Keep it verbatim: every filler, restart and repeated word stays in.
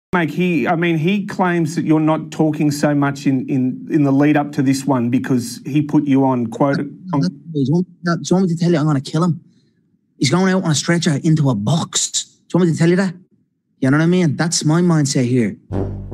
Mike, he, I mean, he claims that you're not talking so much in, in, in the lead up to this one because he put you on, quote... On... Do you want me to tell you I'm going to kill him? He's going out on a stretcher into a box. Do you want me to tell you that? You know what I mean? That's my mindset here.